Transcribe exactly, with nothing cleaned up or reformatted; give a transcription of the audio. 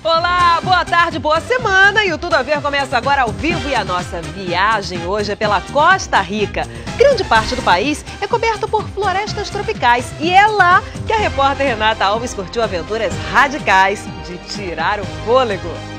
Olá, boa tarde, boa semana, e o Tudo a Ver começa agora ao vivo e a nossa viagem hoje é pela Costa Rica. Grande parte do país é coberto por florestas tropicais e é lá que a repórter Renata Alves curtiu aventuras radicais de tirar o fôlego.